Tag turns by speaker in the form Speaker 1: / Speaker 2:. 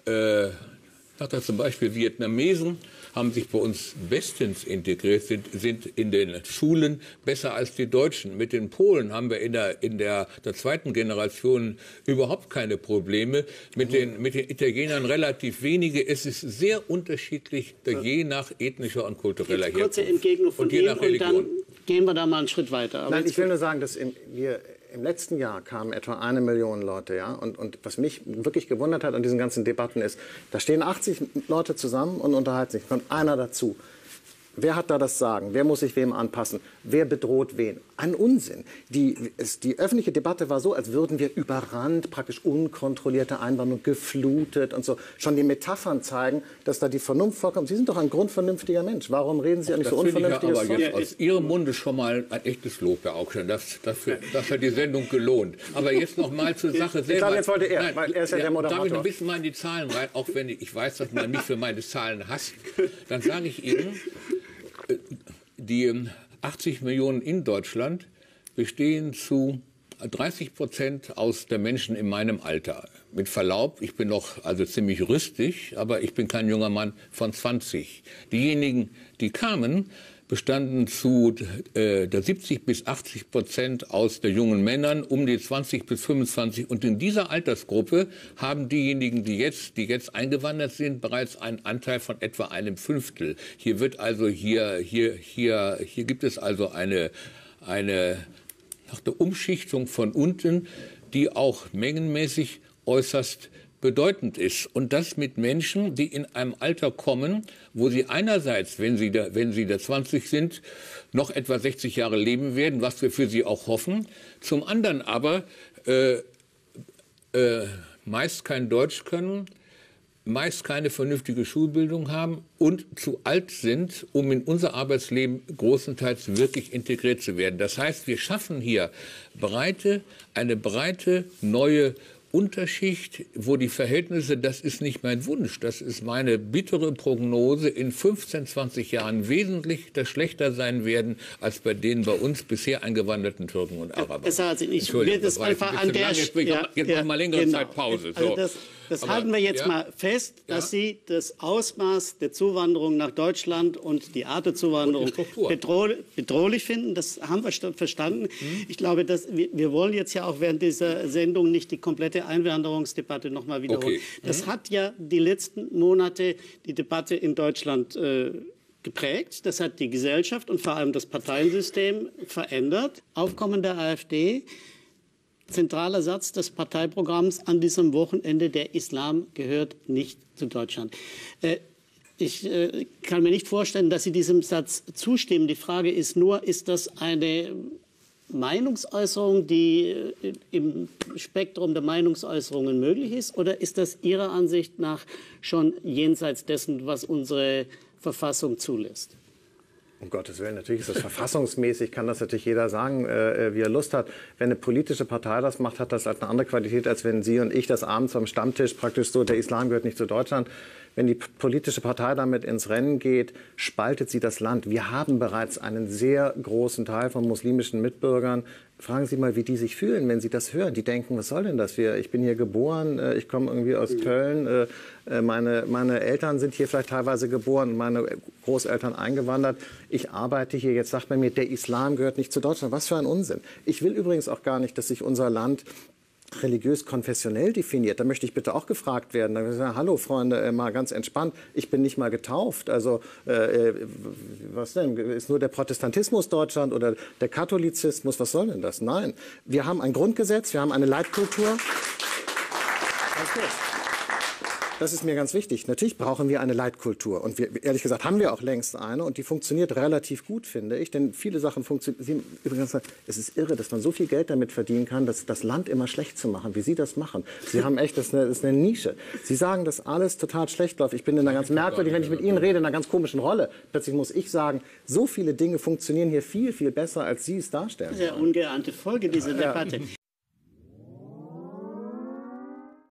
Speaker 1: sagt zum Beispiel, Vietnamesen haben sich bei uns bestens integriert, sind in den Schulen besser als die Deutschen. Mit den Polen haben wir in der zweiten Generation überhaupt keine Probleme. Mit den Italienern relativ wenige. Es ist sehr unterschiedlich, je nach ethnischer und kultureller Herkunft.
Speaker 2: Kurze Entgegnung von Ihnen und dann gehen wir da mal einen Schritt weiter. Aber
Speaker 3: nein, ich will nur sagen, dass wir im letzten Jahr kamen etwa 1 Million Leute, ja. Und was mich wirklich gewundert hat an diesen ganzen Debatten ist, da stehen 80 Leute zusammen und unterhalten sich. Kommt einer dazu. Wer hat da das Sagen? Wer muss sich wem anpassen? Wer bedroht wen? Ein Unsinn. Die öffentliche Debatte war so, als würden wir überrannt, praktisch unkontrollierte Einwanderung, geflutet und so. Schon die Metaphern zeigen, dass da die Vernunft vorkommt. Sie sind doch ein grundvernünftiger Mensch. Warum reden Sie eigentlich so unvernünftiges
Speaker 1: Zeug? Aber jetzt aus Ihrem Munde schon mal ein echtes Lob, Herr Augstein. Das hat die Sendung gelohnt. Aber jetzt noch mal zur Sache selber.
Speaker 3: Ich glaube, jetzt wollte er, weil er ist ja der Moderator.
Speaker 1: Darf ich ein bisschen mal in die Zahlen rein, auch wenn ich weiß, dass man mich für meine Zahlen hasst. Dann sage ich Ihnen, die 80 Millionen in Deutschland bestehen zu 30% aus der Menschen in meinem Alter. Mit Verlaub, ich bin noch also ziemlich rüstig, aber ich bin kein junger Mann von 20. Diejenigen, die kamen, bestanden zu 70 bis 80% aus der jungen Männern, um die 20 bis 25. Und in dieser Altersgruppe haben diejenigen, die jetzt eingewandert sind, bereits einen Anteil von etwa 1/5. Hier wird also hier gibt es also eine Umschichtung von unten, die auch mengenmäßig äußerst bedeutend ist. Und das mit Menschen, die in einem Alter kommen, wo sie einerseits, wenn sie da 20 sind, noch etwa 60 Jahre leben werden, was wir für sie auch hoffen, zum anderen aber meist kein Deutsch können, meist keine vernünftige Schulbildung haben und zu alt sind, um in unser Arbeitsleben großenteils wirklich integriert zu werden. Das heißt, wir schaffen hier eine breite neue Unterschicht, wo die Verhältnisse, das ist nicht mein Wunsch, das ist meine bittere Prognose, in 15, 20 Jahren wesentlich schlechter sein werden, als bei den bei uns bisher eingewanderten Türken und Arabern.
Speaker 2: Ich will das einfach an der Stelle.
Speaker 1: Jetzt noch mal längere Zeit Pause. So.
Speaker 2: Also das halten wir jetzt mal fest, dass Sie das Ausmaß der Zuwanderung nach Deutschland und die Art der Zuwanderung bedrohlich finden. Das haben wir verstanden. Ich glaube, wir wollen jetzt ja auch während dieser Sendung nicht die komplette Einwanderungsdebatte noch mal wiederholen. Okay. Das hat ja die letzten Monate die Debatte in Deutschland geprägt. Das hat die Gesellschaft und vor allem das Parteiensystem verändert. Aufkommen der AfD. Zentraler Satz des Parteiprogramms an diesem Wochenende: Der Islam gehört nicht zu Deutschland. Ich kann mir nicht vorstellen, dass Sie diesem Satz zustimmen. Die Frage ist nur, ist das eine Meinungsäußerung, die im Spektrum der Meinungsäußerungen möglich ist, oder ist das Ihrer Ansicht nach schon jenseits dessen, was unsere Verfassung zulässt?
Speaker 3: Um Gottes Willen, natürlich ist das verfassungsmäßig, kann das natürlich jeder sagen, wie er Lust hat. Wenn eine politische Partei das macht, hat das halt eine andere Qualität, als wenn Sie und ich das abends am Stammtisch praktisch so, der Islam gehört nicht zu Deutschland. Wenn die politische Partei damit ins Rennen geht, spaltet sie das Land. Wir haben bereits einen sehr großen Teil von muslimischen Mitbürgern. Fragen Sie mal, wie die sich fühlen, wenn sie das hören. Die denken, was soll denn das? Ich bin hier geboren, ich komme irgendwie aus Köln, meine Eltern sind hier vielleicht teilweise geboren, meine Großeltern eingewandert. Ich arbeite hier, jetzt sagt man mir, der Islam gehört nicht zu Deutschland. Was für ein Unsinn. Ich will übrigens auch gar nicht, dass sich unser Land religiös-konfessionell definiert. Da möchte ich bitte auch gefragt werden. Da sagen, hallo Freunde, mal ganz entspannt, ich bin nicht mal getauft. Also was denn? Ist nur der Protestantismus Deutschland oder der Katholizismus? Was soll denn das? Nein, wir haben ein Grundgesetz, wir haben eine Leitkultur. Ganz kurz. Das ist mir ganz wichtig. Natürlich brauchen wir eine Leitkultur. Und ehrlich gesagt haben wir auch längst eine. Und die funktioniert relativ gut, finde ich. Denn viele Sachen funktionieren. Übrigens, es ist irre, dass man so viel Geld damit verdienen kann, das Land immer schlecht zu machen, wie Sie das machen. Sie haben echt, das ist eine Nische. Sie sagen, dass alles total schlecht läuft. Ich bin in einer ganz merkwürdig, wenn ich mit Ihnen rede, in einer ganz komischen Rolle. Plötzlich muss ich sagen, so viele Dinge funktionieren hier viel, viel besser, als Sie es darstellen.
Speaker 2: Sehr ungeahnte Folge dieser Debatte.